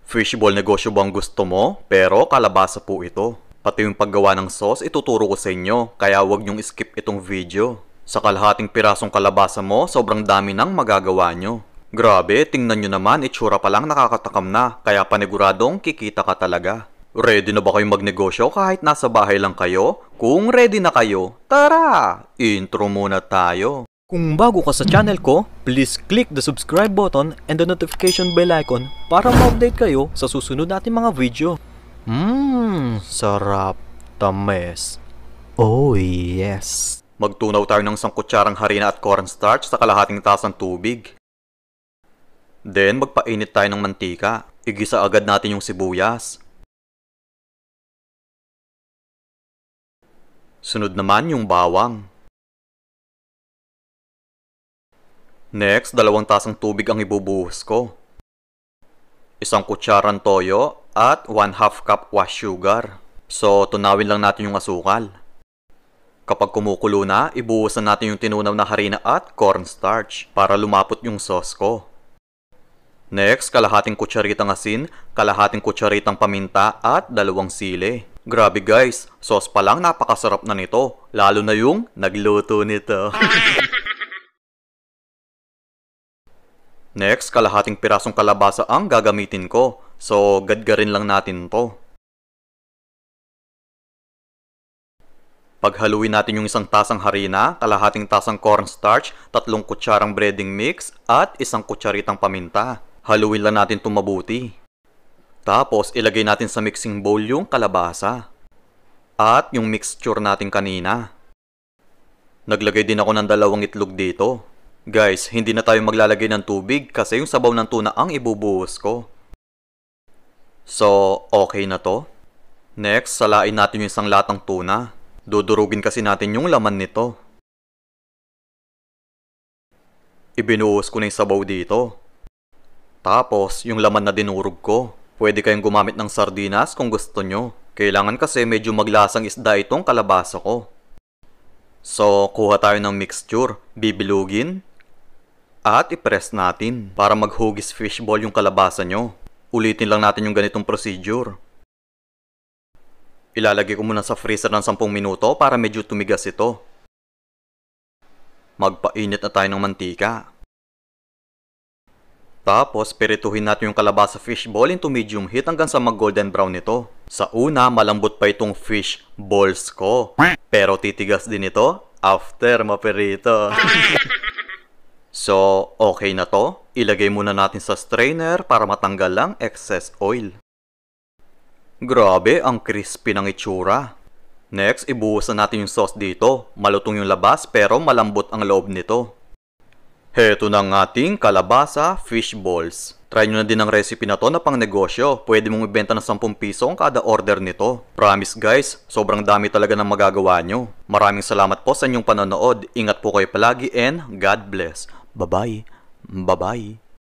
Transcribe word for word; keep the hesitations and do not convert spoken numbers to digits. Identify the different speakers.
Speaker 1: Fishball negosyo bang gusto mo? Pero kalabasa po ito. Pati yung paggawa ng sauce ituturo ko sa inyo, kaya huwag nyong skip itong video. Sa kalahating pirasong kalabasa mo, sobrang dami nang magagawa nyo. Grabe, tingnan nyo naman, itsura pa lang nakakatakam na, kaya paniguradong kikita ka talaga. Ready na ba kayong magnegosyo kahit nasa bahay lang kayo? Kung ready na kayo, tara! Intro muna tayo.
Speaker 2: Kung bago ka sa channel ko, please click the subscribe button and the notification bell icon para ma-update kayo sa susunod nating mga video. Mmm, sarap, tamis. Oh yes.
Speaker 1: Magtunaw tayo ng isang kutsarang harina at cornstarch sa kalahating tasang tubig. Then magpainit tayo ng mantika. Igisa agad natin yung sibuyas. Sunod naman yung bawang. Next, dalawang tasang tubig ang ibubuhos ko. Isang kutsarang toyo at one half cup wash sugar. So, tunawin lang natin yung asukal. Kapag kumukulo na, ibuhusan natin yung tinunaw na harina at cornstarch para lumapot yung sauce ko. Next, kalahating kutsaritang asin, kalahating kutsaritang paminta at dalawang sili. Grabe guys, sauce pa lang napakasarap na nito, lalo na yung nagluto nito. Next, kalahating pirasong kalabasa ang gagamitin ko. So, gadgarin lang natin to. Paghaluin natin yung isang tasang harina, kalahating tasang cornstarch, tatlong kutsarang breading mix, at isang kutsaritang paminta. Haluin lang natin itong mabuti. Tapos, ilagay natin sa mixing bowl yung kalabasa. At yung mixture natin kanina. Naglagay din ako ng dalawang itlog dito. Guys, hindi na tayo maglalagay ng tubig kasi yung sabaw ng tuna ang ibubuhos ko. So, okay na to. Next, salain natin yung isang latang tuna. Dudurugin kasi natin yung laman nito. Ibinuhos ko na yung sabaw dito. Tapos, yung laman na dinurog ko. Pwede kayong gumamit ng sardinas kung gusto nyo. Kailangan kasi medyo maglasang isda itong kalabasa ko. So, kuha tayo ng mixture. Bibilugin. At i-press natin para maghugis fishball yung kalabasa nyo. Ulitin lang natin yung ganitong procedure. Ilalagay ko muna sa freezer ng sampung minuto para medyo tumigas ito. Magpainit na tayo ng mantika. Tapos, pirituhin natin yung kalabasa fishball into medium heat hanggang sa mag-golden brown ito. Sa una, malambot pa itong fish balls ko. Pero titigas din ito after mapirito. So, okay na to. Ilagay muna natin sa strainer para matanggal ang excess oil. Grabe, ang crispy ng itsura. Next, ibuhusan natin yung sauce dito. Malutong yung labas pero malambot ang loob nito. Heto na ang ating kalabasa fish balls. Try nyo na din ang recipe na to na pang negosyo. Pwede mong ibenta ng sampung piso ang kada order nito. Promise guys, sobrang dami talaga ng magagawa nyo. Maraming salamat po sa inyong panonood. Ingat po kayo palagi and God bless. Bye-bye. Bye-bye.